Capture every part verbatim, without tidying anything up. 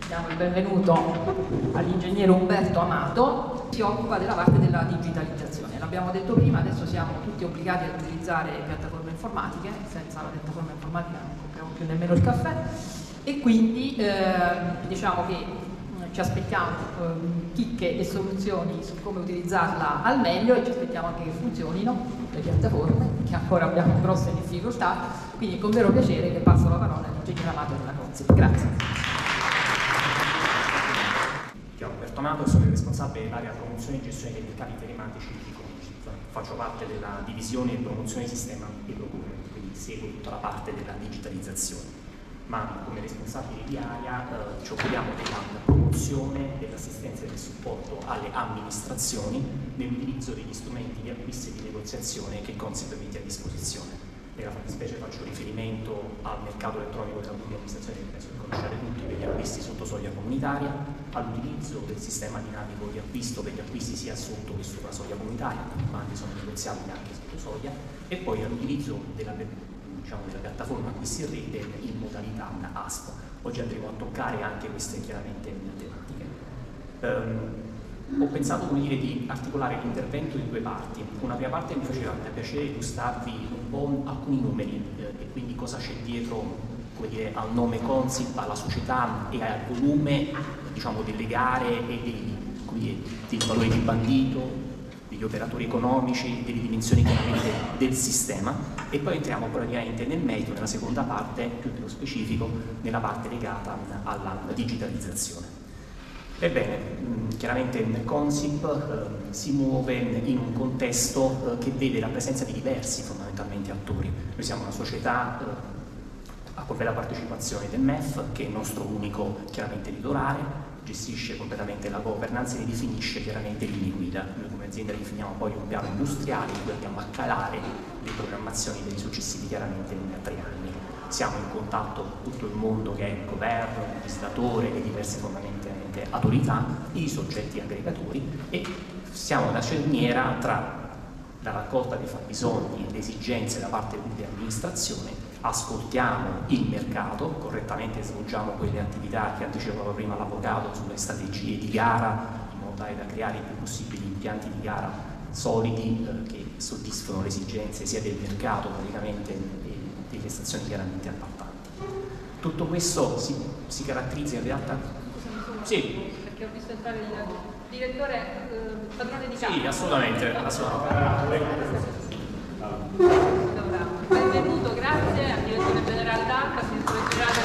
Diamo il benvenuto all'ingegnere Umberto Amato, si occupa della parte della digitalizzazione. L'abbiamo detto prima, adesso siamo tutti obbligati ad utilizzare piattaforme informatiche, senza la piattaforma informatica non compriamo più nemmeno il caffè, e quindi eh, diciamo che ci aspettiamo eh, chicche e soluzioni su come utilizzarla al meglio, e ci aspettiamo anche che funzionino le piattaforme, che ancora abbiamo grosse difficoltà, quindi con vero piacere che passo la parola all'ingegnere Amato della Consip. Grazie. Ciao, Umberto Amato, sono il responsabile dell'area promozione e gestione dei mercati telematici di Consip. Faccio parte della divisione promozione sistema e procurement, quindi seguo tutta la parte della digitalizzazione. Ma come responsabile di area eh, ci occupiamo della promozione, dell'assistenza e del supporto alle amministrazioni nell'utilizzo degli strumenti di acquisto e di negoziazione che Consip mette a disposizione. Nella fattispecie faccio riferimento al mercato elettronico della pubblica amministrazione, che penso che conosciate tutti, per gli acquisti sotto soglia comunitaria, all'utilizzo del sistema dinamico di acquisto per gli acquisti sia sotto che sopra soglia comunitaria, i bandi sono negoziabili anche sotto soglia, e poi all'utilizzo della, diciamo, della piattaforma acquisti in rete in modalità A S P. Oggi andremo a toccare anche queste chiaramente tematiche. Um, Ho pensato, come dire, di articolare l'intervento in due parti. Una prima parte mi faceva piacere illustrarvi un po' alcuni numeri eh, e quindi cosa c'è dietro, come dire, al nome Consip, alla società e al volume, diciamo, delle gare e dei, come dire, dei valori di bandito, degli operatori economici, delle dimensioni chiaramente del sistema, e poi entriamo praticamente nel merito, nella seconda parte, più nello specifico, nella parte legata alla digitalizzazione. Ebbene, chiaramente Consip eh, si muove in un contesto eh, che vede la presenza di diversi fondamentalmente attori. Noi siamo una società eh, a completa partecipazione del M E F, che è il nostro unico chiaramente titolare, gestisce completamente la governance e definisce chiaramente le linee guida. Noi come azienda definiamo poi un piano industriale in cui andiamo a calare le programmazioni dei successivi chiaramente in tre anni. Siamo in contatto con tutto il mondo che è il governo, il legislatore, le diverse fondamentalmente autorità, i soggetti aggregatori, e siamo la cerniera tra la raccolta dei fabbisogni e le esigenze da parte dell'amministrazione, ascoltiamo il mercato, correttamente svolgiamo quelle attività che anticipava prima l'avvocato sulle strategie di gara, in modo tale da creare i più possibili impianti di gara solidi eh, che soddisfano le esigenze sia del mercato praticamente e delle stazioni chiaramente appaltanti. Tutto questo si, si caratterizza in realtà... Sì. Perché ho visto entrare il direttore eh, padrone di casa. Sì, assolutamente, assolutamente. Allora, benvenuto, grazie al direttore generale d'A C A, direttore generale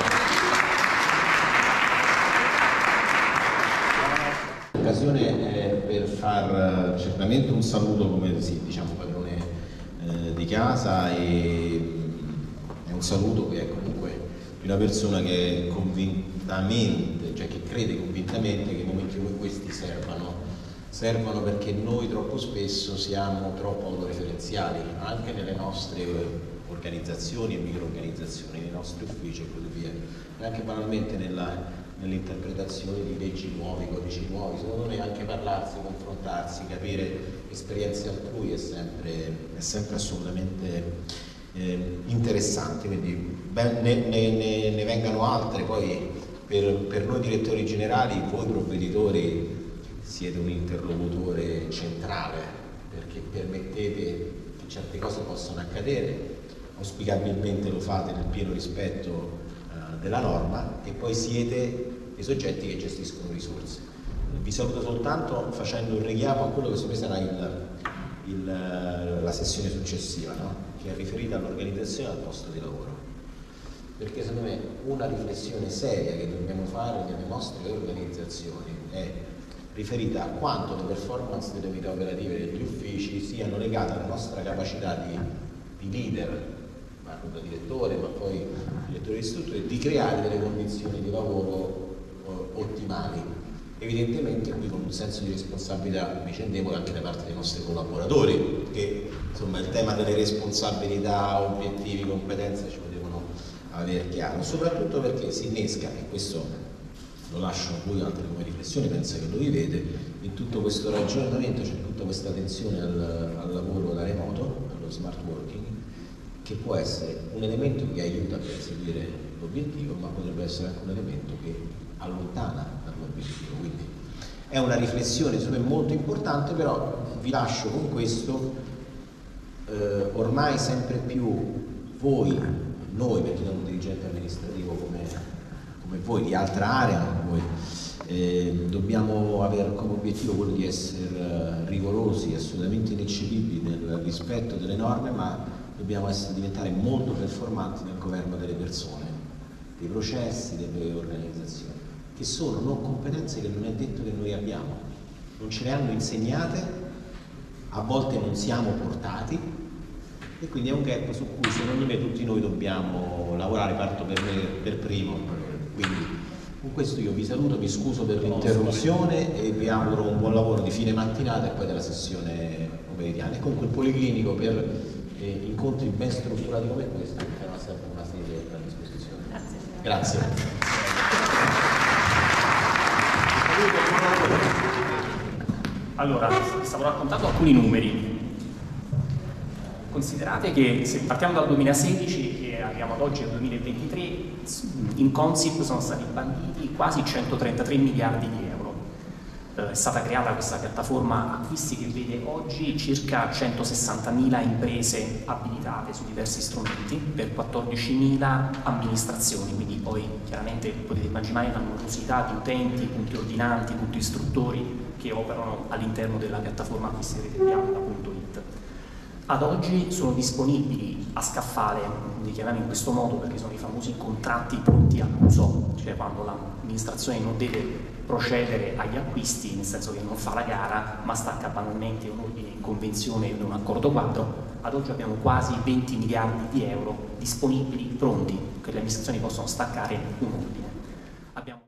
del L'occasione è per far certamente un saluto, come sì, diciamo, padrone eh, di casa, e è un saluto che è comunque di una persona che è convintamente, cioè che crede convintamente che i momenti come questi servano, servono perché noi troppo spesso siamo troppo autoreferenziali, anche nelle nostre organizzazioni e microorganizzazioni, nei nostri uffici e così via, e anche banalmente nella nell'interpretazione di leggi nuove, codici nuovi. Secondo me anche parlarsi, confrontarsi, capire esperienze altrui è sempre, è sempre assolutamente eh, interessante, quindi ben, ne, ne, ne vengano altre. Poi per, per noi direttori generali, voi provveditori siete un interlocutore centrale, perché permettete che certe cose possano accadere, auspicabilmente lo fate nel pieno rispetto della norma, e poi siete i soggetti che gestiscono risorse. Vi saluto soltanto facendo un richiamo a quello che secondo me sarà il, il, la sessione successiva, no? Che è riferita all'organizzazione al posto di lavoro, perché secondo me una riflessione seria che dobbiamo fare nelle nostre organizzazioni è riferita a quanto le performance delle unità operative degli uffici siano legate alla nostra capacità di, di leader, da direttore, ma poi direttore di istruttore, di creare delle condizioni di lavoro eh, ottimali. Evidentemente qui con un senso di responsabilità vicendevole anche da parte dei nostri collaboratori, perché insomma il tema delle responsabilità, obiettivi, competenze ci potevano aver chiaro, soprattutto perché si innesca, e questo lo lascio a voi altre come riflessione, penso che lo vivete, in tutto questo ragionamento c'è tutta questa attenzione al, al lavoro da remoto, allo smart working, che può essere un elemento che aiuta a perseguire l'obiettivo, ma potrebbe essere anche un elemento che allontana dall'obiettivo. Quindi è una riflessione secondo me molto importante, però vi lascio con questo, eh, ormai sempre più voi, noi, perché da un dirigente amministrativo come, come voi di altra area, voi, eh, dobbiamo avere come obiettivo quello di essere rigorosi, assolutamente ineccepibili nel rispetto delle norme, ma dobbiamo essere, diventare molto performanti nel governo delle persone, dei processi, delle organizzazioni, che sono non competenze che non è detto che noi abbiamo, non ce le hanno insegnate, a volte non siamo portati, e quindi è un gap su cui secondo me tutti noi dobbiamo lavorare. Parto per me per primo. Quindi con questo io vi saluto, vi scuso per l'interruzione e vi auguro un buon lavoro di fine mattinata e poi della sessione pomeridiana. E comunque il Policlinico, per eh, incontri ben strutturati come questo, sarà sempre una sede a disposizione. Grazie. Grazie. Allora, stavo raccontando alcuni numeri. Considerate che se partiamo dal duemilasedici e arriviamo ad oggi, al duemilaventitré, in Consip sono stati banditi quasi centotrentatré miliardi di euro. Eh, è stata creata questa piattaforma acquisti che vede oggi circa centosessantamila imprese abilitate su diversi strumenti per quattordicimila amministrazioni, quindi poi chiaramente potete immaginare la numerosità di utenti, punti ordinanti, punti istruttori che operano all'interno della piattaforma acquisti rete punto it. Ad oggi sono disponibili a scaffale, li chiamiamo in questo modo perché sono i famosi contratti pronti all'uso, cioè quando l'amministrazione non deve procedere agli acquisti, nel senso che non fa la gara, ma stacca banalmente un ordine in convenzione o un accordo quadro. Ad oggi abbiamo quasi venti miliardi di euro disponibili, pronti, che le amministrazioni possono staccare un ordine. Abbiamo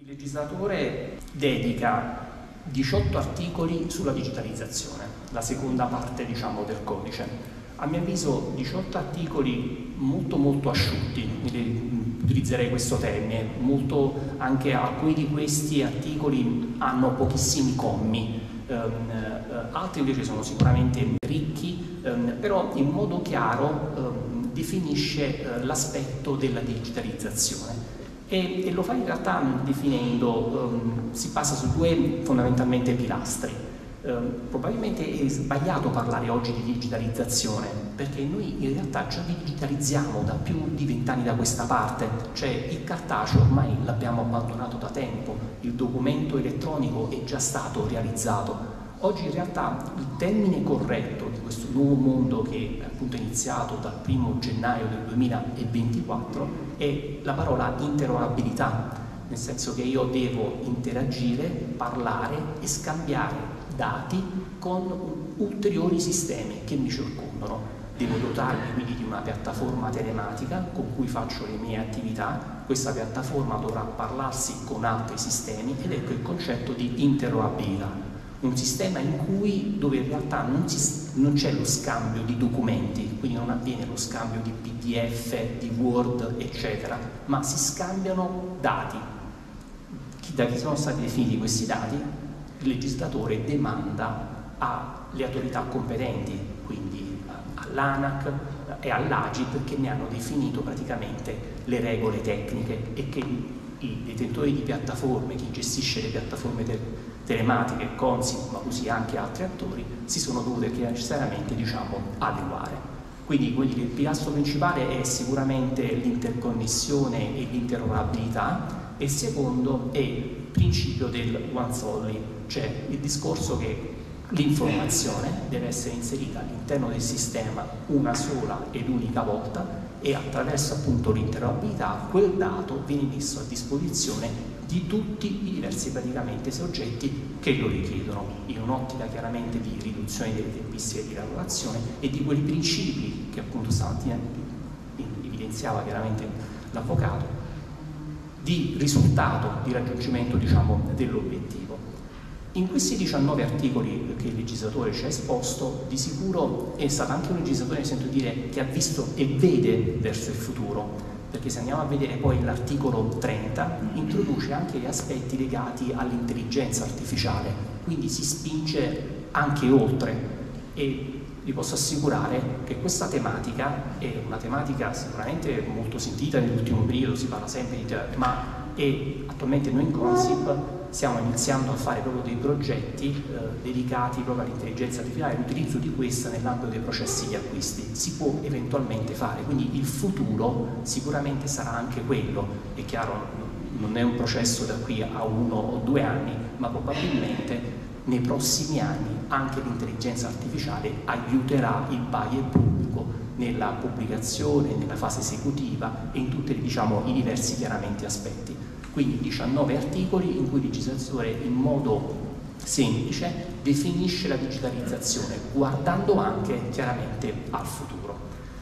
Il legislatore dedica diciotto articoli sulla digitalizzazione, la seconda parte, diciamo, del codice. A mio avviso diciotto articoli molto molto asciutti, utilizzerei questo termine, molto, anche alcuni di questi articoli hanno pochissimi commi, um, uh, altri invece sono sicuramente ricchi, um, però in modo chiaro um, definisce uh, l'aspetto della digitalizzazione. E, e lo fa in realtà definendo, um, si basa su due fondamentalmente pilastri. Um, probabilmente è sbagliato parlare oggi di digitalizzazione, perché noi in realtà già digitalizziamo da più di vent'anni da questa parte, cioè il cartaceo ormai l'abbiamo abbandonato da tempo, il documento elettronico è già stato realizzato. Oggi in realtà il termine corretto di questo nuovo mondo che è appunto iniziato dal primo gennaio del duemilaventiquattro è la parola interoperabilità, nel senso che io devo interagire, parlare e scambiare dati con ulteriori sistemi che mi circondano. Devo dotarmi quindi di una piattaforma telematica con cui faccio le mie attività, questa piattaforma dovrà parlarsi con altri sistemi ed ecco il concetto di interoperabilità. Un sistema in cui, dove in realtà non, non c'è lo scambio di documenti, quindi non avviene lo scambio di P D F, di Word, eccetera, ma si scambiano dati. Da chi sono stati definiti questi dati? Il legislatore demanda alle autorità competenti, quindi all'ANAC e all'Agip, che ne hanno definito praticamente le regole tecniche e che i detentori di piattaforme, chi gestisce le piattaforme te telematiche, Consip, ma così anche altri attori, si sono dovute necessariamente, diciamo, adeguare. Quindi, quindi il pilastro principale è sicuramente l'interconnessione e l'interoperabilità, e il secondo è il principio del once only, cioè il discorso che l'informazione deve essere inserita all'interno del sistema una sola ed unica volta e attraverso appunto l'interoperabilità quel dato viene messo a disposizione di tutti i diversi praticamente soggetti che lo richiedono, in un'ottica chiaramente di riduzione delle tempistiche di lavorazione e di quei principi che appunto stamattina evidenziava chiaramente l'avvocato, di risultato, di raggiungimento, diciamo, dell'obiettivo. In questi diciannove articoli che il legislatore ci ha esposto, di sicuro è stato anche un legislatore, mi sento dire, che ha visto e vede verso il futuro, perché se andiamo a vedere poi l'articolo trenta introduce anche gli aspetti legati all'intelligenza artificiale, quindi si spinge anche oltre, e vi posso assicurare che questa tematica è una tematica sicuramente molto sentita nell'ultimo periodo, si parla sempre di te, ma è, attualmente noi in Consip stiamo iniziando a fare proprio dei progetti eh, dedicati proprio all'intelligenza artificiale e all'utilizzo di questa nell'ambito dei processi di acquisti. Si può eventualmente fare, quindi il futuro sicuramente sarà anche quello. È chiaro, non è un processo da qui a uno o due anni, ma probabilmente nei prossimi anni anche l'intelligenza artificiale aiuterà il buyer pubblico nella pubblicazione, nella fase esecutiva e in tutti, diciamo, i diversi chiaramente aspetti. Quindi diciannove articoli in cui il legislatore in modo semplice definisce la digitalizzazione, guardando anche chiaramente al futuro.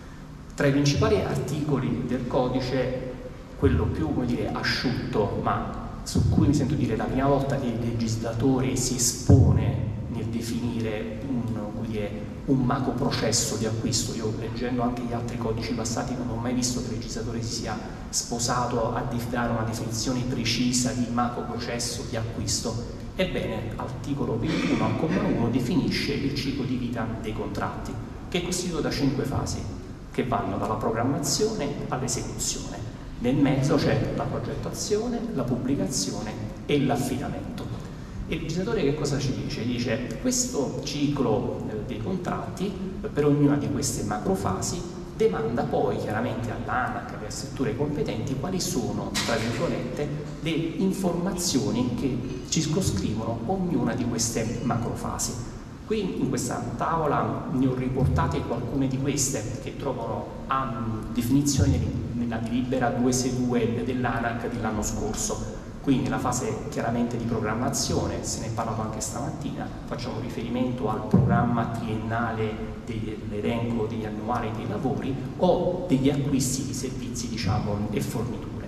Tra i principali articoli del codice, quello più, come dire, asciutto, ma su cui mi sento dire la prima volta che il legislatore si espone nel definire un, come dire, un macro processo di acquisto. Io, leggendo anche gli altri codici passati, non ho mai visto che il legislatore si sia sposato a dare una definizione precisa di macro processo di acquisto. Ebbene, l'articolo ventuno al comma uno definisce il ciclo di vita dei contratti, che è costituito da cinque fasi, che vanno dalla programmazione all'esecuzione. Nel mezzo c'è la progettazione, la pubblicazione e l'affidamento. E il legislatore che cosa ci dice? Dice: questo ciclo eh, dei contratti, per ognuna di queste macrofasi, demanda poi chiaramente all'ANAC e alle strutture competenti quali sono, tra virgolette, le informazioni che circoscrivono ognuna di queste macrofasi. Qui in questa tavola ne ho riportate alcune di queste che trovano a definizione nella delibera duecentosessantadue dell'ANAC dell'anno scorso. Quindi nella fase chiaramente di programmazione, se ne è parlato anche stamattina, facciamo riferimento al programma triennale dell'elenco degli annuali dei lavori o degli acquisti di servizi, diciamo, e forniture.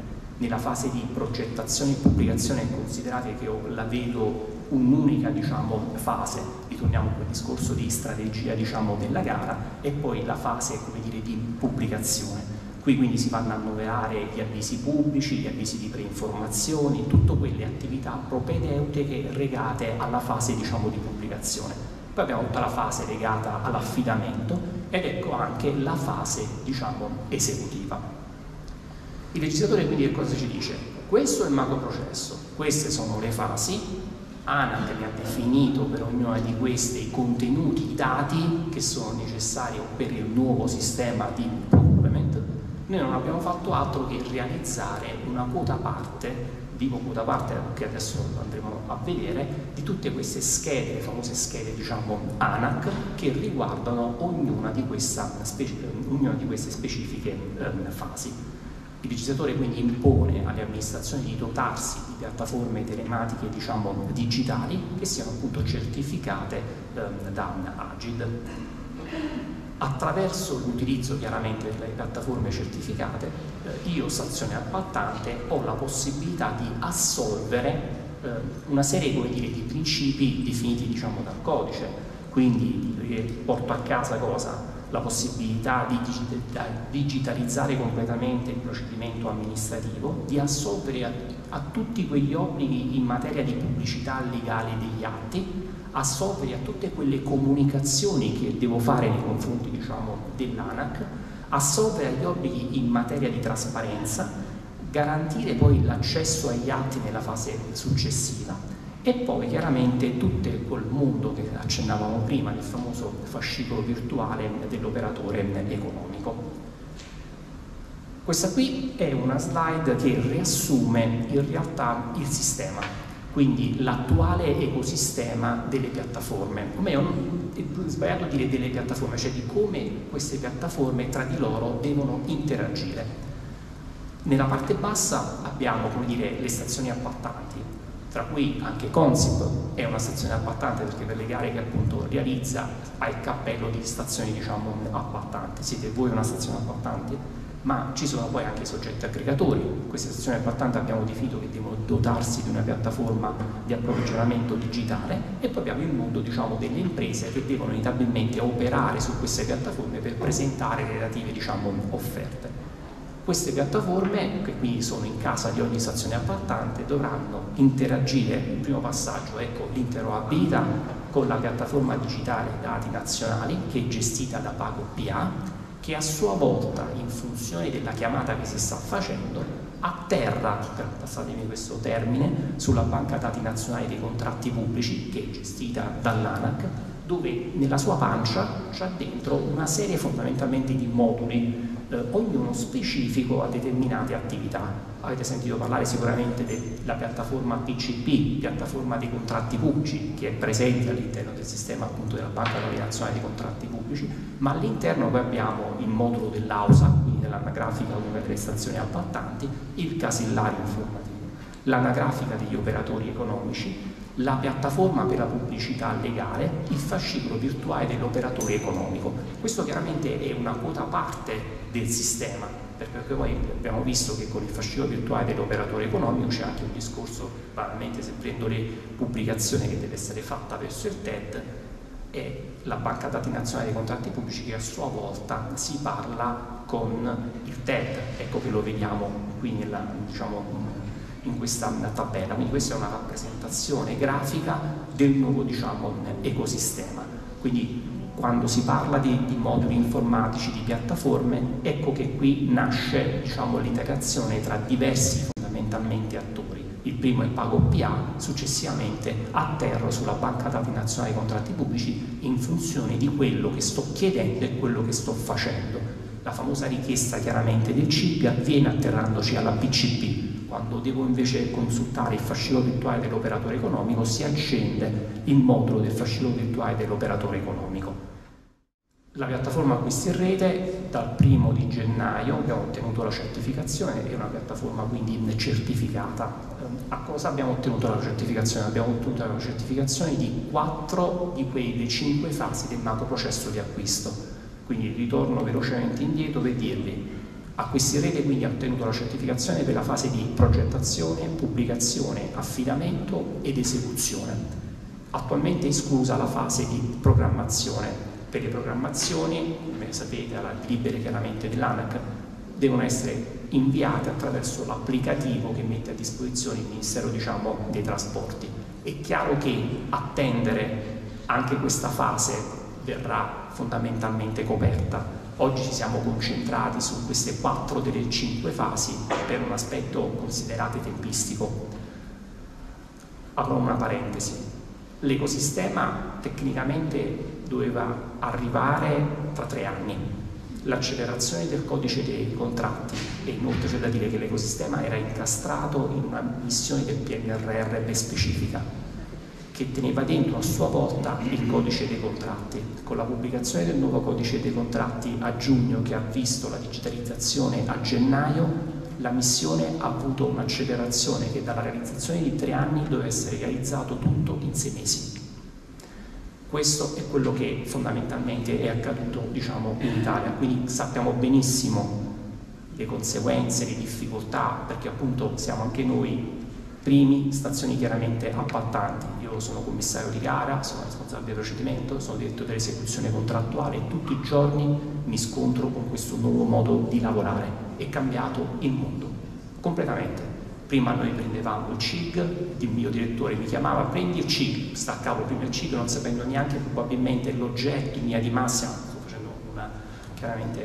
nella fase di progettazione e pubblicazione considerate che io la vedo un'unica, diciamo, fase, ritorniamo a quel discorso di strategia, diciamo, della gara, e poi la fase, come dire, di pubblicazione. Qui quindi si vanno a annoverare gli avvisi pubblici, gli avvisi di preinformazione, tutte quelle attività propedeutiche legate alla fase, diciamo, di pubblicazione. Poi abbiamo tutta la fase legata all'affidamento ed ecco anche la fase, diciamo, esecutiva. Il legislatore quindi che cosa ci dice? Questo è il macroprocesso, queste sono le fasi, ANAC ne ha definito per ognuna di queste i contenuti, i dati che sono necessari per il nuovo sistema di procurement. Noi non abbiamo fatto altro che realizzare una quota parte, dico quota parte che adesso andremo a vedere, di tutte queste schede, le famose schede, diciamo, ANAC, che riguardano ognuna di, questa, ognuna di queste specifiche eh, fasi. Il legislatore quindi impone alle amministrazioni di dotarsi di piattaforme telematiche, diciamo, digitali che siano appunto certificate eh, da Agid. Attraverso l'utilizzo chiaramente delle piattaforme certificate, eh, io, stazione appaltante, ho la possibilità di assolvere eh, una serie, come dire, di principi definiti, diciamo, dal codice. Quindi eh, porto a casa cosa? La possibilità di digitalizzare completamente il procedimento amministrativo, di assolvere a, a tutti quegli obblighi in materia di pubblicità legale degli atti, assolvere a tutte quelle comunicazioni che devo fare nei confronti, diciamo, dell'ANAC, assolvere agli obblighi in materia di trasparenza, garantire poi l'accesso agli atti nella fase successiva e poi chiaramente tutto quel mondo che accennavamo prima, il famoso fascicolo virtuale dell'operatore economico. Questa qui è una slide che riassume in realtà il sistema, quindi l'attuale ecosistema delle piattaforme. O meglio, è sbagliato dire delle piattaforme, cioè di come queste piattaforme tra di loro devono interagire. Nella parte bassa abbiamo, come dire, le stazioni appaltanti, tra cui anche Consip è una stazione appaltante perché per le gare che appunto realizza ha il cappello di stazioni, diciamo, appaltanti. Siete voi una stazione appaltante? Ma ci sono poi anche i soggetti aggregatori. Queste stazioni appaltanti abbiamo definito che devono dotarsi di una piattaforma di approvvigionamento digitale e poi abbiamo il mondo, diciamo, delle imprese che devono inevitabilmente operare su queste piattaforme per presentare le relative, diciamo, offerte. Queste piattaforme, che quindi sono in casa di ogni stazione appaltante, dovranno interagire, il primo passaggio, ecco, l'interoperabilità con la piattaforma digitale dati nazionali che è gestita da PagoPA, che a sua volta, in funzione della chiamata che si sta facendo, atterra, passatemi questo termine, sulla banca dati nazionali dei contratti pubblici che è gestita dall'ANAC, dove nella sua pancia c'è dentro una serie fondamentalmente di moduli, eh, ognuno specifico a determinate attività. Avete sentito parlare sicuramente della piattaforma P C P, piattaforma dei contratti pubblici, che è presente all'interno del sistema appunto della Banca Nazionale dei Contratti Pubblici, ma all'interno poi abbiamo il modulo dell'AUSA, quindi dell'anagrafica unica delle stazioni appaltanti, il casillario informativo, l'anagrafica degli operatori economici, la piattaforma per la pubblicità legale, il fascicolo virtuale dell'operatore economico. Questo chiaramente è una quota parte del sistema, perché poi abbiamo visto che con il fascicolo virtuale dell'operatore economico c'è anche un discorso, banalmente, se prendo le pubblicazioni che deve essere fatta verso il T E D, e la Banca Dati Nazionale dei Contratti Pubblici che a sua volta si parla con il T E D. Ecco che lo vediamo qui nella, diciamo, in questa tabella, quindi questa è una rappresentazione grafica del nuovo, diciamo, ecosistema. Quindi quando si parla di, di moduli informatici, di piattaforme, ecco che qui nasce, diciamo, l'integrazione tra diversi fondamentalmente attori. Il primo è il PagoPA, successivamente atterro sulla Banca Dati Nazionale dei Contratti Pubblici in funzione di quello che sto chiedendo e quello che sto facendo. La famosa richiesta chiaramente del C I P avviene atterrandoci alla P C P. Quando devo invece consultare il fascicolo virtuale dell'operatore economico si accende il modulo del fascicolo virtuale dell'operatore economico. La piattaforma acquisti in rete dal primo di gennaio abbiamo ottenuto la certificazione, è una piattaforma quindi certificata. A cosa abbiamo ottenuto la certificazione? Abbiamo ottenuto la certificazione di quattro di quelle cinque fasi del macro processo di acquisto. Quindi ritorno velocemente indietro per dirvi: Acquisirete quindi ha ottenuto la certificazione per la fase di progettazione, pubblicazione, affidamento ed esecuzione. Attualmente è esclusa la fase di programmazione. Per le programmazioni, come sapete, alla delibere chiaramente dell'ANAC, devono essere inviate attraverso l'applicativo che mette a disposizione il Ministero, diciamo, dei Trasporti. È chiaro che attendere anche questa fase verrà fondamentalmente coperta. Oggi ci siamo concentrati su queste quattro delle cinque fasi per un aspetto considerato tempistico. Apro una parentesi. L'ecosistema tecnicamente doveva arrivare tra tre anni. L'accelerazione del codice dei contratti, e inoltre c'è da dire che l'ecosistema era incastrato in una missione del P N R R ben specifica, che teneva dentro a sua volta il codice dei contratti. Con la pubblicazione del nuovo codice dei contratti a giugno, che ha visto la digitalizzazione a gennaio, la missione ha avuto un'accelerazione che dalla realizzazione di tre anni doveva essere realizzato tutto in sei mesi. Questo è quello che fondamentalmente è accaduto, diciamo, in Italia, quindi sappiamo benissimo le conseguenze, le difficoltà, perché appunto siamo anche noi primi stazioni chiaramente appaltanti. Io sono commissario di gara, sono responsabile del procedimento, sono direttore dell'esecuzione contrattuale e tutti i giorni mi scontro con questo nuovo modo di lavorare. È cambiato il mondo completamente. Prima noi prendevamo il C I G, il mio direttore mi chiamava, prendi il C I G, staccavo prima il C I G non sapendo neanche probabilmente l'oggetto in linea di massima, sto facendo una, chiaramente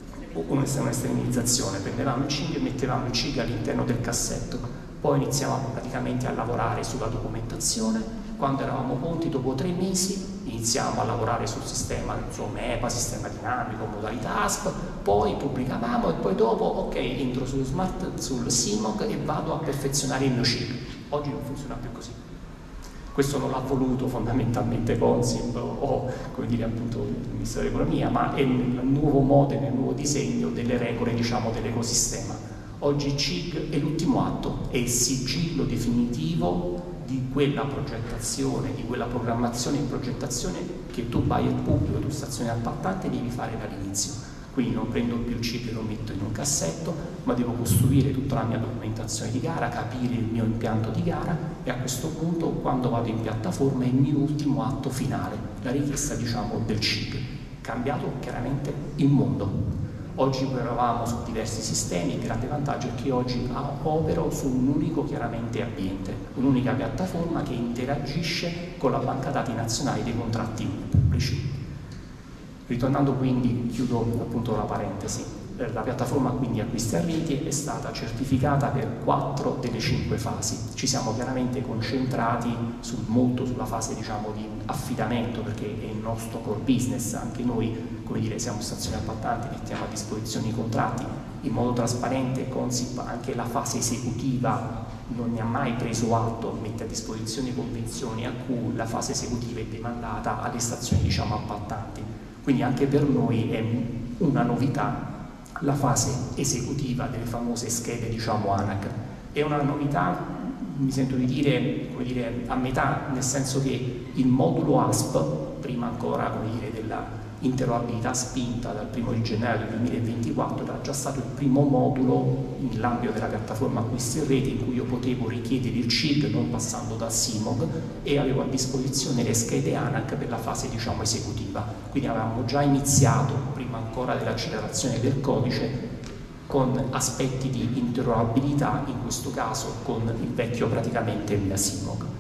un'estremizzazione, prendevamo il C I G e mettevamo il C I G all'interno del cassetto. Poi iniziavamo praticamente a lavorare sulla documentazione. Quando eravamo pronti, dopo tre mesi, iniziavamo a lavorare sul sistema, insomma, E P A, sistema dinamico, modalità A S P, poi pubblicavamo e poi dopo, ok, entro sullo smart, sul S I M O G e vado a perfezionare il mio C I G. Oggi non funziona più così. Questo non l'ha voluto fondamentalmente Consip o, come dire, appunto il Ministero dell'Economia, ma è nel nuovo modo, nel nuovo disegno delle regole, diciamo, dell'ecosistema. Oggi il C I G è l'ultimo atto, è il sigillo definitivo di quella progettazione, di quella programmazione e progettazione che tu buyer pubblico, tu stazione appaltante devi fare dall'inizio. Quindi non prendo più il C I G e lo metto in un cassetto, ma devo costruire tutta la mia documentazione di gara, capire il mio impianto di gara e a questo punto, quando vado in piattaforma, è il mio ultimo atto finale, la richiesta, diciamo, del C I G. Cambiato chiaramente il mondo. Oggi operavamo su diversi sistemi, il grande vantaggio è che oggi opero su un unico, chiaramente, ambiente, un'unica piattaforma che interagisce con la banca dati nazionale dei contratti pubblici. Ritornando quindi, chiudo appunto la parentesi, la piattaforma quindi acquisti e reti è stata certificata per quattro delle cinque fasi. Ci siamo chiaramente concentrati sul, molto sulla fase, diciamo, di affidamento, perché è il nostro core business. Anche noi, come dire, siamo stazioni appaltanti, mettiamo a disposizione i contratti in modo trasparente. Consip anche la fase esecutiva non ne ha mai preso atto, mette a disposizione convenzioni a cui la fase esecutiva è demandata alle stazioni, diciamo, appaltanti. Quindi anche per noi è una novità la fase esecutiva delle famose schede, diciamo, ANAC. È una novità, mi sento di dire, come dire, a metà, nel senso che il modulo A S P, prima ancora, come dire, della interoperabilità spinta dal primo di gennaio del duemilaventiquattro, era già stato il primo modulo nell'ambito della piattaforma acquisti e reti in cui io potevo richiedere il C I G non passando dal S I M O G e avevo a disposizione le schede ANAC per la fase, diciamo, esecutiva. Quindi avevamo già iniziato, prima ancora dell'accelerazione del codice, con aspetti di interoperabilità, in questo caso con il vecchio praticamente il S I M O G.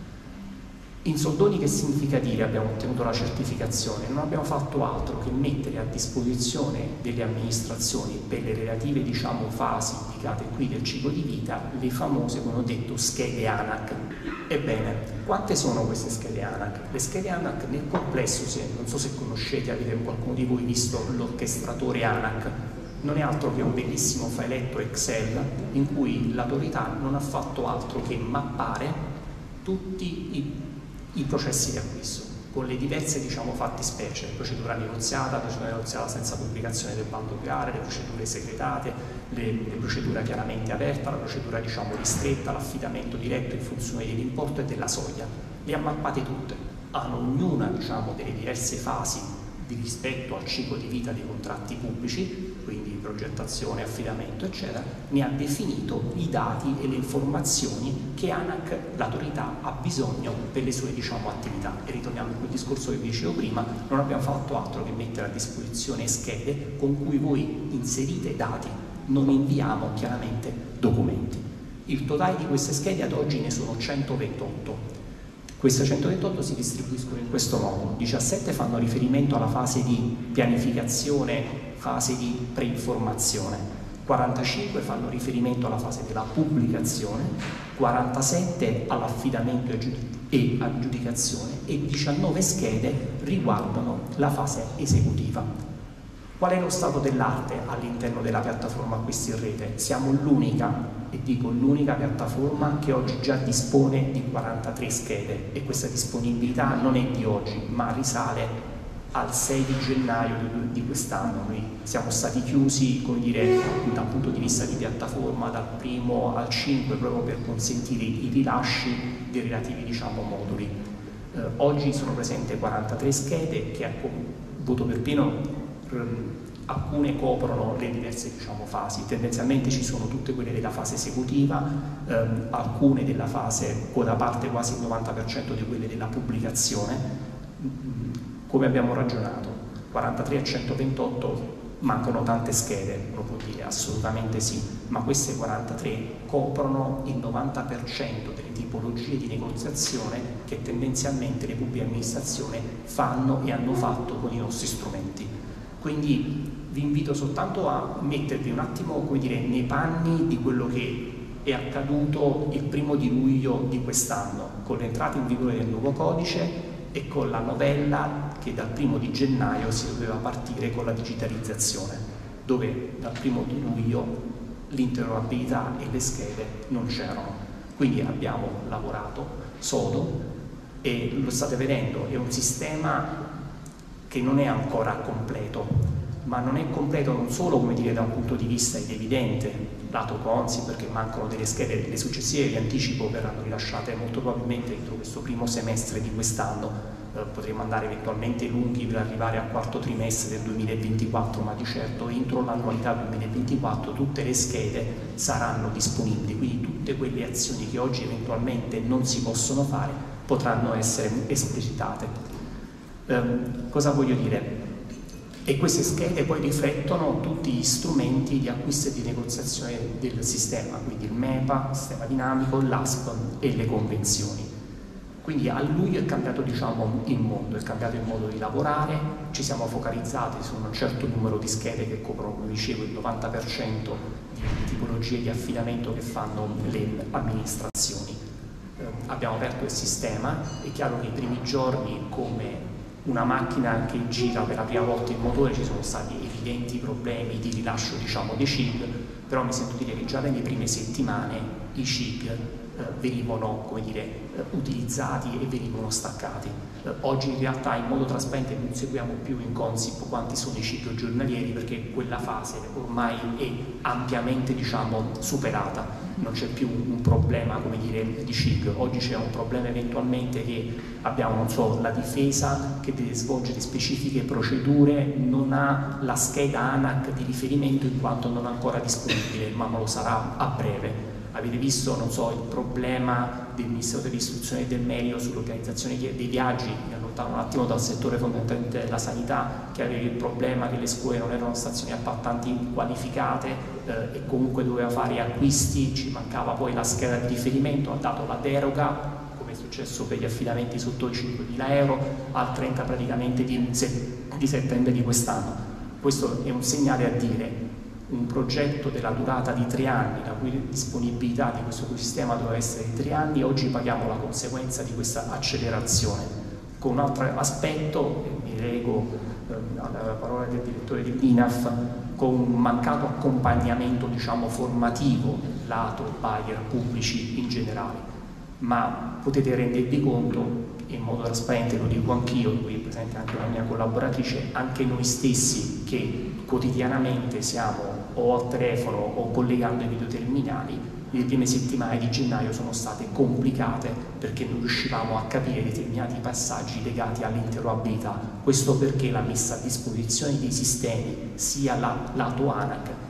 In soldoni che significa dire abbiamo ottenuto la certificazione? Non abbiamo fatto altro che mettere a disposizione delle amministrazioni per le relative, diciamo, fasi indicate qui del ciclo di vita, le famose, come ho detto, schede ANAC. Ebbene, quante sono queste schede ANAC? Le schede ANAC nel complesso, se, non so se conoscete, avete qualcuno di voi visto l'orchestratore ANAC, non è altro che un bellissimo filetto Excel in cui l'autorità non ha fatto altro che mappare tutti i i processi di acquisto, con le diverse, diciamo, fattispecie, procedura negoziata, procedura negoziata senza pubblicazione del bando di gara, le procedure segretate, le, le procedure chiaramente aperte, la procedura, diciamo, ristretta, l'affidamento diretto in funzione dell'importo e della soglia. Le ha mappate tutte, hanno ognuna, diciamo, delle diverse fasi di rispetto al ciclo di vita dei contratti pubblici, quindi progettazione, affidamento, eccetera, ne ha definito i dati e le informazioni che ANAC, l'autorità, ha bisogno per le sue, diciamo, attività. E ritorniamo a quel discorso che vi dicevo prima, non abbiamo fatto altro che mettere a disposizione schede con cui voi inserite dati, non inviamo chiaramente documenti. Il totale di queste schede ad oggi ne sono centoventotto. Queste centoventotto si distribuiscono in questo modo: diciassette fanno riferimento alla fase di pianificazione, fase di preinformazione, quarantacinque fanno riferimento alla fase della pubblicazione, quarantasette all'affidamento e aggiudicazione e diciannove schede riguardano la fase esecutiva. Qual è lo stato dell'arte all'interno della piattaforma Acquisti in Rete? Siamo l'unica, e dico l'unica piattaforma che oggi già dispone di quarantatré schede, e questa disponibilità non è di oggi, ma risale al sei di gennaio di quest'anno. Noi siamo stati chiusi, come dire, dal punto di vista di piattaforma dal primo al cinque, proprio per consentire i rilasci dei relativi, diciamo, moduli. Eh, oggi sono presenti quarantatré schede che, a voto per pieno, alcune coprono le diverse, diciamo, fasi. Tendenzialmente ci sono tutte quelle della fase esecutiva, ehm, alcune della fase, da parte quasi il novanta per cento di quelle della pubblicazione. Come abbiamo ragionato? quarantatré a centoventotto, mancano tante schede, lo può dire, assolutamente sì, ma queste quarantatré coprono il novanta per cento delle tipologie di negoziazione che tendenzialmente le pubbliche amministrazioni fanno e hanno fatto con i nostri strumenti. Quindi vi invito soltanto a mettervi un attimo, come dire, nei panni di quello che è accaduto il primo di luglio di quest'anno, con l'entrata in vigore del nuovo codice e con la novella che dal primo di gennaio si doveva partire con la digitalizzazione, dove dal primo di luglio l'interoperabilità e le schede non c'erano. Quindi abbiamo lavorato sodo e lo state vedendo, è un sistema che non è ancora completo, ma non è completo non solo, come dire, da un punto di vista evidente, lato Consip, perché mancano delle schede, le successive, vi anticipo, verranno rilasciate molto probabilmente entro questo primo semestre di quest'anno, eh, potremo andare eventualmente lunghi per arrivare al quarto trimestre del duemilaventiquattro, ma di certo entro l'annualità duemilaventiquattro tutte le schede saranno disponibili, quindi tutte quelle azioni che oggi eventualmente non si possono fare potranno essere esplicitate. Um, cosa voglio dire? E queste schede poi riflettono tutti gli strumenti di acquisto e di negoziazione del sistema, quindi il MEPA, il sistema dinamico, l'A S P e le convenzioni. Quindi a luglio è cambiato, diciamo, il mondo, è cambiato il modo di lavorare, ci siamo focalizzati su un certo numero di schede che coprono, come dicevo, il novanta per cento di tipologie di affidamento che fanno le amministrazioni. Eh, abbiamo aperto il sistema, è chiaro che i primi giorni, come una macchina che gira per la prima volta il motore, ci sono stati evidenti problemi di rilascio, diciamo, dei C I G, però mi sento dire che già nelle prime settimane i C I G eh, venivano, come dire, eh, utilizzati e venivano staccati. Eh, oggi in realtà in modo trasparente non seguiamo più in Consip quanti sono i C I G giornalieri, perché quella fase ormai è ampiamente, diciamo, superata. Non c'è più un problema, come dire, di C I G. Oggi c'è un problema eventualmente che abbiamo, non so, la difesa che deve svolgere specifiche procedure, non ha la scheda ANAC di riferimento in quanto non è ancora disponibile, ma lo sarà a breve. Avete visto, non so, il problema del Ministero dell'Istruzione e del Merito sull'organizzazione dei viaggi, mi allontano un attimo dal settore fondamentalmente della sanità, che aveva il problema che le scuole non erano stazioni appaltanti qualificate eh, e comunque doveva fare acquisti, ci mancava poi la scheda di riferimento, ha dato la deroga, come è successo per gli affidamenti sotto i cinquemila euro, al trenta praticamente di, di settembre di quest'anno. Questo è un segnale a dire: un progetto della durata di tre anni, la cui disponibilità di questo ecosistema doveva essere di tre anni, oggi paghiamo la conseguenza di questa accelerazione. Con un altro aspetto, mi lego eh, alla parola del direttore dell'I N A F, con un mancato accompagnamento, diciamo, formativo lato buyer pubblici in generale, ma potete rendervi conto, in modo trasparente lo dico anch'io, qui è presente anche la mia collaboratrice, anche noi stessi che quotidianamente siamo o al telefono o collegando i videoterminali, le prime settimane di gennaio sono state complicate perché non riuscivamo a capire determinati passaggi legati all'interoperabilità. Questo perché la messa a disposizione dei sistemi, sia la, lato ANAC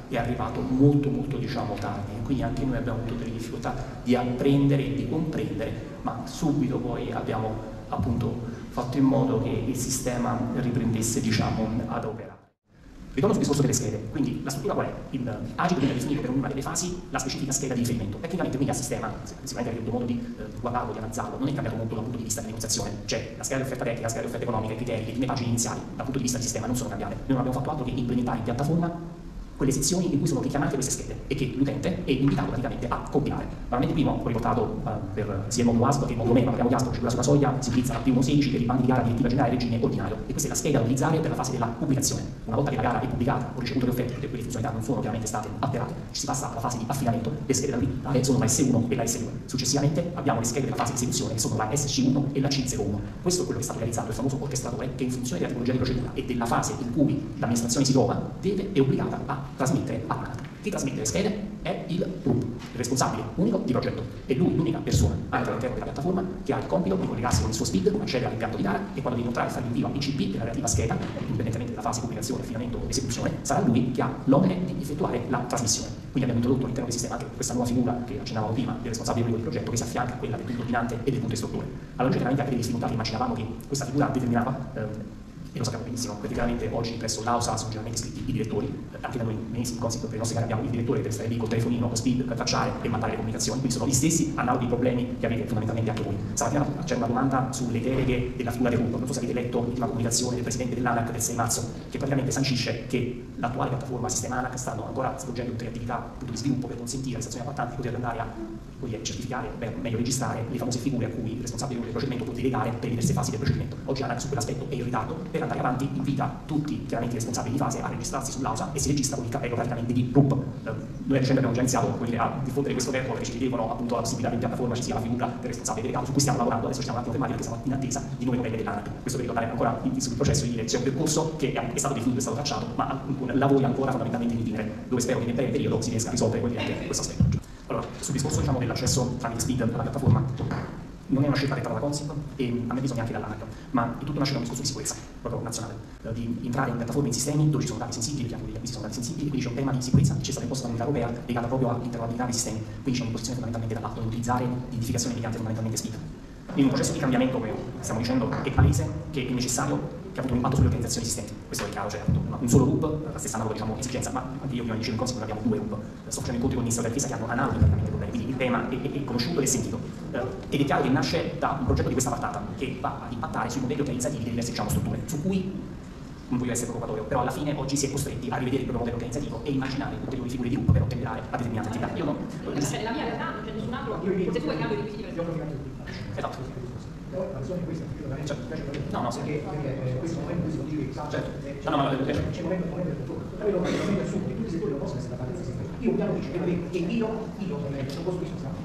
è arrivato molto molto diciamo tardi, e quindi anche noi abbiamo avuto delle difficoltà di apprendere e di comprendere, ma subito poi abbiamo appunto fatto in modo che il sistema riprendesse diciamo ad operare. Ritorno sul discorso delle schede, quindi la struttura qual è? Il agito viene definito per ognuna delle fasi la specifica scheda di riferimento. Tecnicamente quindi al sistema, sicuramente avete avuto modo di eh, guardarlo, di analizzarlo, non è cambiato molto dal punto di vista di negoziazione, cioè la scheda di offerta tecnica, la scheda di offerta economica, i criteri, le prime pagine iniziali, dal punto di vista del sistema non sono cambiate. Noi non abbiamo fatto altro che implementare in piattaforma quelle sezioni in cui sono richiamate queste schede e che l'utente è invitato praticamente a compilare. Veramente prima ho riportato uh, per sia il modulo A S P che il modulo M E M, abbiamo chiaro che sulla soglia si utilizza la P uno sedici per i bandi di gara direttiva generale regime ordinario, e questa è la scheda da utilizzare per la fase della pubblicazione. Una volta che la gara è pubblicata o ricevuto le offerte, tutte quelle funzionalità non sono chiaramente state alterate, ci si passa alla fase di affidamento. Le schede da utilizzare sono la S uno e la S due. Successivamente abbiamo le schede della fase di esecuzione che sono la S C uno e la C zero uno. Questo è quello che è stato realizzato, il famoso orchestratore, che in funzione della tipologia di procedura e della fase in cui l'amministrazione si trova deve è obbligata a trasmettere a Chi trasmette le schede è il R U P, il responsabile unico di progetto. È lui l'unica persona anche all'interno della piattaforma che ha il compito di collegarsi con il suo S P I D, accedere all'impianto di gara, e quando deve inoltrare e fare l'invio a I C P della relativa scheda, indipendentemente dalla fase pubblicazione, affidamento o esecuzione, sarà lui che ha l'onere di effettuare la trasmissione. Quindi abbiamo introdotto all'interno del sistema anche questa nuova figura che accennavamo prima, del responsabile unico di progetto, che si affianca a quella del punto dominante e del punto istruttore. Alla luce chiaramente anche delle difficoltà che immaginavamo che questa figura determinava, ehm, e lo sappiamo benissimo, perché chiaramente oggi presso l'A U S A sono generalmente iscritti i direttori, anche da noi benissimo consito per i nostri cari abbiamo il direttore che deve stare lì col telefonino, con S P I D, per tracciare e mandare le comunicazioni, quindi sono gli stessi analoghi problemi che avete fondamentalmente anche voi. Stamattina c'è una domanda sulle deleghe della figura del gruppo, non so se avete letto l'ultima comunicazione del Presidente dell'ANAC del sei marzo, che praticamente sancisce che l'attuale piattaforma sistema ANAC stanno ancora svolgendo tutte le attività appunto di sviluppo per consentire alle stazioni appaltanti di poter andare a dire, certificare, beh, meglio registrare le famose figure a cui il responsabile del procedimento può delegare per le diverse fasi del procedimento. Oggi ANAC su quell'aspetto è in ritardo, per andare avanti invita tutti chiaramente i responsabili di fase a registrarsi sull'A U S A e si registra con il capello praticamente di R U P. Eh, noi a dicembre abbiamo già iniziato dire, a diffondere questo verbo perché ci chiedevano appunto la possibilità che in piattaforma ci sia la figura del responsabile delegato, su cui stiamo lavorando, adesso ci stiamo un attimo fermati perché siamo in attesa di nuove novelle dell'ANAC. Questo per ricordare ancora in, sul processo di dire c'è un percorso che è, è stato definito, è stato tracciato, ma lavori ancora fondamentalmente in itinere, dove spero che nel breve periodo si riesca a risolvere questo aspetto. Allora, sul discorso diciamo, dell'accesso tramite S P I D alla piattaforma, non è una scelta detta dalla Consip e a me bisogna anche dall'ANAC, ma è tutto nasce da un discorso di sicurezza proprio nazionale, di entrare in piattaforme, in sistemi dove ci sono dati sensibili, perché anche degli acquisti sono dati sensibili, quindi c'è un tema di sicurezza che c'è stata imposta dall'Unione Europea legata proprio all'interoperabilità dei sistemi, quindi c'è un'imposizione fondamentalmente dall'atto di utilizzare l'identificazione mediante fondamentalmente S P I D. In un processo di cambiamento, come stiamo dicendo, è palese che è necessario che ha avuto un impatto sulle organizzazioni esistenti. Questo è chiaro, cioè un solo R U P, la stessa analoga diciamo, esigenza, ma anche io prima dicevo in Consip abbiamo due R U P. Sto facendo incontri con il Ministro della Difesa che hanno analoghi praticamente problemi, quindi il tema è, è, è conosciuto ed è sentito. Eh, ed è chiaro che nasce da un progetto di questa portata che va ad impattare sui modelli organizzativi delle diverse diciamo, strutture, su cui non voglio essere provocatorio, però alla fine oggi si è costretti a rivedere il proprio modello organizzativo e immaginare ulteriori figure di R U P per ottemperare a determinate attività. Io non... Cioè, nella mia realtà non c'è nessun altro, se tu hai cambio di requisiti per esempio. Esatto. Però la visione è questa, certo. No, no, sì. Perché, perché eh, questo momento si dice che certo. eh, no, no, no, c'è un momento, momento del futuro. Però io lo assumo che tutti i settori non possono essere da parte del sistema. Io un piano dice che che io, io non posso discutere.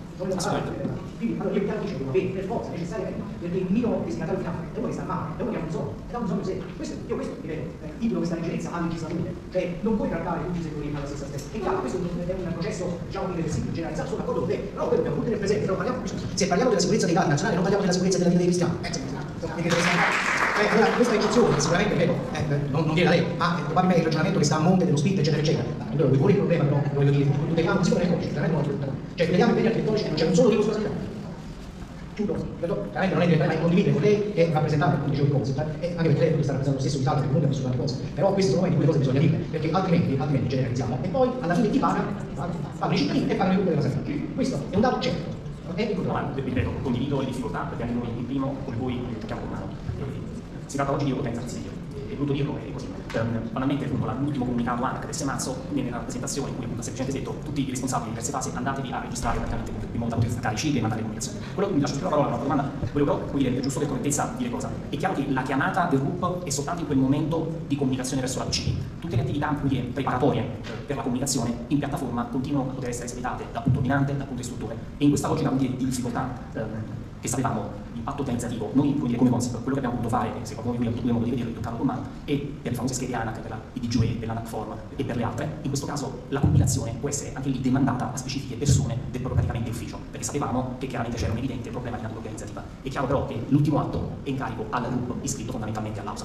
Quindi allora io piano dice che per forza necessariamente perché il mio destinatario finale è uno che sta male, è uno che ha bisogno, ed ha un bisogno serio. Questo, io questo ripeto, eh, idolo questa leggerezza a legislatura, cioè non puoi trattare tutti i settori alla stessa stessa. È chiaro, questo è un processo diciamo irreversibile, generalizzato, sono d'accordo con te, però quello dobbiamo tenere presente, però parliamo, se parliamo della sicurezza dei dati nazionali non parliamo della sicurezza della vita dei cristiani. Eh, allora, questa eccezione sicuramente credo, eh, non, non viene da lei, ma è probabilmente il ragionamento che sta a monte dello S P I D eccetera eccetera. Allora vuoi porre il problema però, voglio dire, tuteliamo così come nel codice, veramente non cioè vediamo impegni architettonici che non c'è un solo ricorso alla sanità. Chiudo, veramente non è direttamente ma condividere con lei che è rappresentante come dicevo di Consip, eh, anche perché lei sta rappresentando lo stesso Italia che comunque ha vissuto tante cose, però questi sono momenti in cui le cose bisogna dire, perché altrimenti, altrimenti generalizziamo e poi alla fine chi paga, pagano i cittadini e pagano le cure della sanità. Questo è un dato certo. No, ma ripeto, condivido le difficoltà perché anche noi in primo come voi tocchiamo con mano. Si tratta oggi di potenza artificiale, è brutto dirlo e così. Banalmente, l'ultimo comunicato ANAC del sei marzo, nella presentazione in cui appunto semplicemente detto tutti i responsabili di diverse fasi andatevi a registrare praticamente in modo da poter staccare i cicli e mandare le comunicazioni. Quello che mi lascio più la parola a una domanda, volevo però dire, è giusto per correttezza dire cosa. È chiaro che la chiamata del R U P è soltanto in quel momento di comunicazione verso la P C P. Tutte le attività dire, preparatorie per la comunicazione in piattaforma continuano a poter essere espletate dal punto dominante, dal punto istruttore. E in questa logica dire, di difficoltà ehm, che sapevamo impatto organizzativo, noi come, dire, come Consip, quello che abbiamo potuto fare, se qualcuno di voi ha avuto modo di vederlo e toccarlo con mano, e per le famose schede ANAC, per la I D G U E, per l'ANAC Form e per le altre, in questo caso la compilazione può essere anche lì demandata a specifiche persone del proprio praticamente ufficio, perché sapevamo che chiaramente c'era un evidente problema di natura organizzativa. È chiaro però che l'ultimo atto è in carico al R U P iscritto fondamentalmente all'A U S A.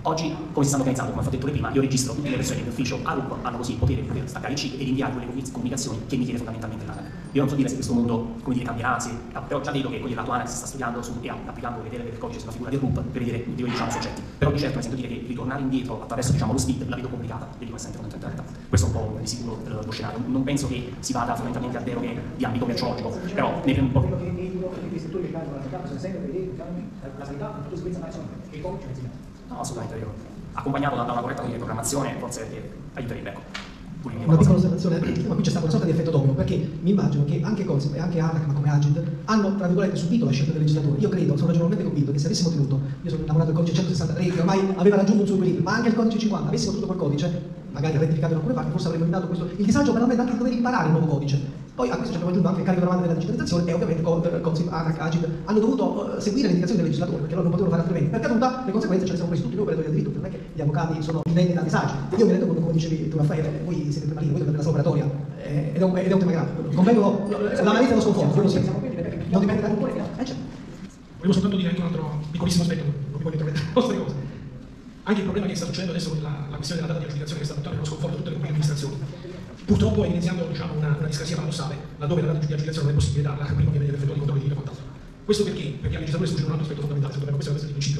Oggi, come si stanno organizzando, come ho detto prima, io registro tutte le persone che in ufficio a Loop hanno così il potere di poter staccare il chip ed inviare quelle comunicazioni che mi chiede fondamentalmente l'ANAC. Io non so dire se questo mondo, come dire, cambierà, se, però già vedo che con la tua ANAC si sta studiando su, e applicando le deleghe del codice sulla figura del Loop per vedere dei diciamo, soggetti. Però di certo mi sento dire che ritornare indietro attraverso diciamo, lo S P I D la vedo complicata, e dico essere fondamentalmente. Questo è un po' di sicuro lo scenario. Non penso che si vada fondamentalmente a deroghe di ambito merceologico, però ne prendo un po'. I settori che riguardano la sanità bisogna sempre vedere la sanità con tutta sicurezza nazionale e il codice nazionale. No, assolutamente vero. Accompagnato da una corretta programmazione, forse aiuterebbe, ecco. Una piccola osservazione, ma qui c'è stato una sorta di effetto domino, perché mi immagino che anche Consip e anche ANAC, ma come Agid, hanno, tra virgolette, subito la scelta del legislatore. Io credo, sono ragionevolmente convinto che se avessimo tenuto, io sono innamorato del codice centosessantatré, che ormai aveva raggiunto un suo equilibrio, ma anche il codice cinquanta, avessimo tenuto quel codice, magari rettificato in alcune parti, forse avremmo evitato questo, il disagio banalmente anche di dover imparare il nuovo codice. Poi a questo ci abbiamo aggiunto anche il carico davanti della digitalizzazione e ovviamente Consip, ANAC, Agid hanno dovuto uh, seguire le indicazioni del legislatore, perché loro non potevano fare altrimenti. Per caduta le conseguenze ce le siamo presi tutti noi operatori del diritto, non è che gli avvocati sono inerti da disagi. E io mi rendo conto, come dicevi tu Raffaele, voi siete prima lì, voi dovete la operatoria, eh, ed, è un, ed è un tema grave. Convengo, l'analisi dello sconforto, quello sì. Non dipende da cultura, eh, certo. Volevo soltanto dire anche un altro piccolissimo aspetto, non mi voglio intervenire in altre cose. Anche il problema che sta succedendo adesso con la, la questione della data di aggiudicazione che sta portando uno sconforto a tutte le pubbliche amministrazioni. Purtroppo è iniziando diciamo, una, una discrasia paradossale, laddove la data di aggiudicazione non è possibile darla prima che viene l'effettuato di controlli di quant'altro. Questo perché? Perché al legislatore sfugge un altro aspetto fondamentale, secondo me, questo è il principio.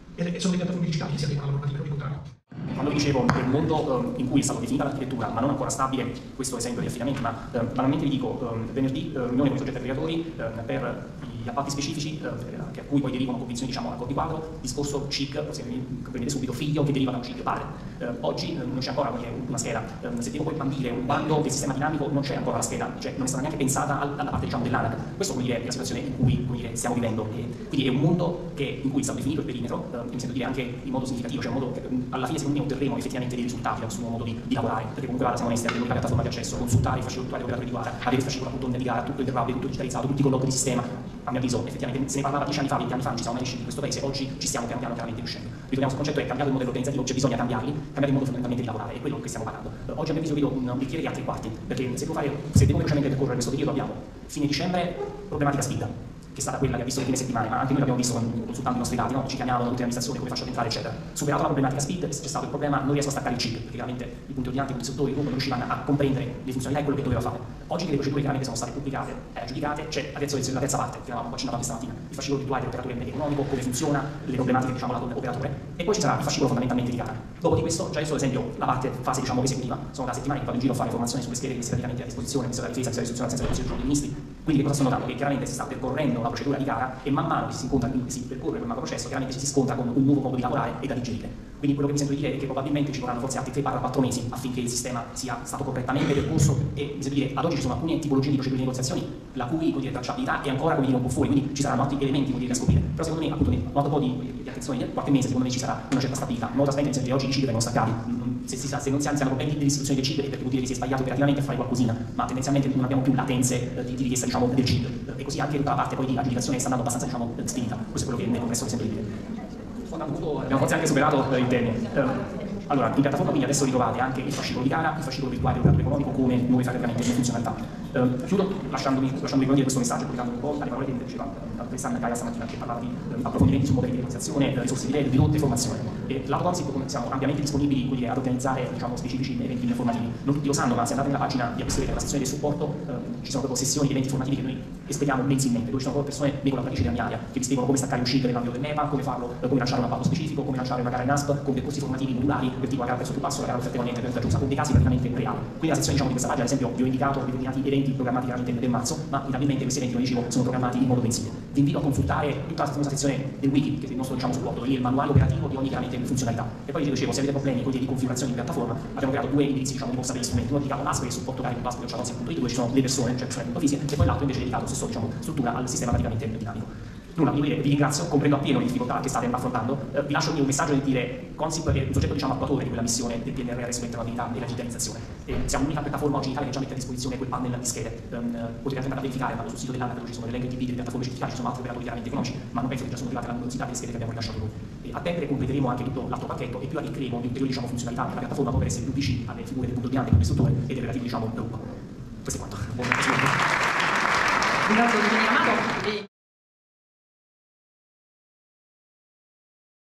E sono le piattaforme digitali che si adeguano alla normativa, non il contrario. Quando dicevo del mondo eh, in cui è stata definita l'architettura, ma non ancora stabile, questo esempio di affidamenti, ma eh, banalmente vi dico, eh, venerdì eh, riunione con i soggetti aggregatori eh, per gli appalti specifici, eh, a cui poi derivano condizioni, diciamo, accordi quadro, discorso C I C, se comprendete subito, figlio che deriva da un C I C padre. Eh, oggi eh, non c'è ancora dire, una scheda, eh, se devo poi bandire un bando del sistema dinamico non c'è ancora la scheda, cioè non è stata neanche pensata al, dalla parte diciamo, dell'ANAC. Questo vuol dire è la situazione in cui dire, stiamo vivendo. E quindi è un mondo che, in cui è stato definito il perimetro, eh, mi sento dire anche in modo significativo, cioè un modo che alla fine secondo me otterremo effettivamente dei risultati dal suo nuovo modo di, di lavorare, perché comunque guarda, siamo onesti, avere l'unica piattaforma di accesso, consultare i fascicoli virtuali operatori di gara, avere il fascicolo appunto di gara, tutto interrabile, tutto digitalizzato, tutti i colloqui di sistema. A mio avviso, effettivamente, se ne parlava dieci anni fa, venti anni fa, non ci siamo mai riusciti in questo paese, oggi ci stiamo pian piano chiaramente riuscendo. Ritorniamo sul concetto, è cambiato il modello organizzativo, c'è bisogna cambiarli, cambiare il modo fondamentalmente di lavorare, è quello che stiamo parlando. Oggi a mio avviso vedo un bicchiere di altri quarti, perché se devo fare, se devo velocemente percorrere questo periodo abbiamo fine dicembre, problematica spinta, che è stata quella che ha visto le prime settimane, ma anche noi l'abbiamo visto consultando i nostri dati, no? Ci chiamavano tutte le amministrazioni, come faccio ad entrare, eccetera. Superata la problematica speed, c'è stato il problema, non riesco a staccare il chip, perché chiaramente i punti ordinanti, i punti settori, non riuscivano a comprendere le funzionalità e quello che doveva fare. Oggi che le procedure chiaramente sono state pubblicate e aggiudicate, c'è adesso la terza parte, che avevamo accennata questa mattina, il fascicolo virtuale dell'operatore medio economico, come funziona, le problematiche diciamo lato dell'operatore, e poi ci sarà il fascicolo fondamentalmente di gara. Dopo di questo, già adesso ad esempio la parte fase diciamo esecutiva, sono da settimane che vado in giro a fare formazioni sulle schede che si praticamente a disposizione, Ministero della Difesa, Ministero della Istruzione, senza il Consiglio dei Ministri. Quindi che cosa sto notando? Che chiaramente si sta percorrendo la procedura di gara e man mano che si incontra, che si percorre quel macro processo, chiaramente ci si scontra con un nuovo modo di lavorare e da digerire. Quindi quello che mi sento di dire è che probabilmente ci vorranno forse altri tre quattro mesi affinché il sistema sia stato correttamente percorso e mi sento dire ad oggi ci sono alcune tipologie di procedure di negoziazioni la cui dire, tracciabilità è ancora come dire, un po' fuori, quindi ci saranno altri elementi dire, da scoprire. Però secondo me appunto un altro po' di, di attenzione, in qualche mese secondo me ci sarà una certa stabilità. Molto aspetti mi sento che oggi i C I D vengono staccati, se, si, se non si hanno problemi delle istituzioni del C I D è perché vuol dire che si è sbagliato operativamente a fare qualcosina, ma tendenzialmente non abbiamo più latenze eh, di, di richiesta diciamo, del C I D e così anche tutta la parte poi di aggiudicazione sta andando abbastanza diciamo, spinta. Questo è quello che nel complesso mi sento di dire. Abbiamo forse anche superato eh, il termine. Eh, allora, in piattaforma quindi adesso ritrovate anche il fascicolo di gara, il fascicolo virtuale dell'operatore economico come nuove caricamenti di funzionalità. Eh, chiudo lasciandomi, lasciandomi dire questo messaggio, collegando un po' alle parole che diceva Alessandra Caia stamattina, che parlava di eh, approfondimenti su modelli di organizzazione, eh, risorse di livello, ridotte e formazione. E lato Consip siamo ampiamente disponibili quindi, ad organizzare diciamo, specifici eventi informativi. Non tutti lo sanno, ma se andate nella pagina di acquisto della sezione del supporto eh, ci sono proprio sessioni di eventi formativi che noi espediamo mensilmente, dove ci sono proprio persone, me collaboratrici della mia area, che vi spiegano come staccare un chip nell'ambito del NEPA, come farlo, eh, come lanciare un appalto specifico, come lanciare una gara in A S P, con percorsi formativi modulari per tipo la gara verso più basso, la gara effettivamente per giusta, con dei casi praticamente reali. Quindi la sezione diciamo, di questa pagina, ad esempio, vi ho indicato determinati eventi programmati chiaramente nel marzo, ma inevitabilmente questi eventi, come dicevo, sono programmati in modo mensile. Vi invito a consultare tutta la famosa sezione del wiki, che è il nostro diciamo, supporto, lì è il manuale operativo di ogni chiaramente funzionalità. E poi vi dicevo, se avete problemi con di configurazione di piattaforma, abbiamo creato due indirizzi diciamo, di posta per gli strumenti, uno dedicato all'A S P, che è il supporto carico punto A S P punto it, dove ci sono le persone, cioè persone punto fisiche, e poi l'altro invece è dedicato stesso diciamo, struttura al sistema praticamente dinamico. Nulla, vi ringrazio, comprendo appieno le difficoltà che state affrontando, eh, vi lascio un messaggio nel dire Consip è un soggetto diciamo, attuatore di quella missione del P N R R sull'interoperabilità e la digitalizzazione. E siamo l'unica piattaforma oggi in Italia che già mette a disposizione quel panel di schede. Um, potete andare a verificare, vado sul sito dell'ANAC dove ci sono l'elenco di delle piattaforme certificate, ci sono altri operatori chiaramente economici, ma non penso che già sono arrivate la numerosità delle schede che abbiamo rilasciato noi. E a tempo completeremo anche tutto l'altro pacchetto e più arricchiremo di ulteriori diciamo, funzionalità della piattaforma per essere più vicini alle figure del punto ordinante come istruttore e dei relativi diciamo, gruppo. Questo è quanto. Buon Grazie,